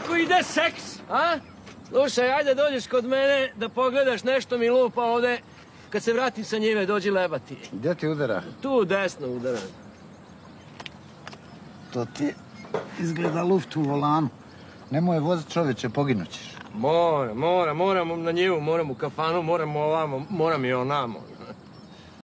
Kako ide seks, a? Slušaj, ajde dođeš kod mene da pogledaš nešto mi lupa ovde. Kad se vratim sa njive, dođi lebati. Gdje ti udara? Tu desno udara. To ti izgleda luft u volanu. Nemoj voziti čovječe, poginućeš. Moram na njivu, moram u kafanu, moram ovamo, moram i onamo.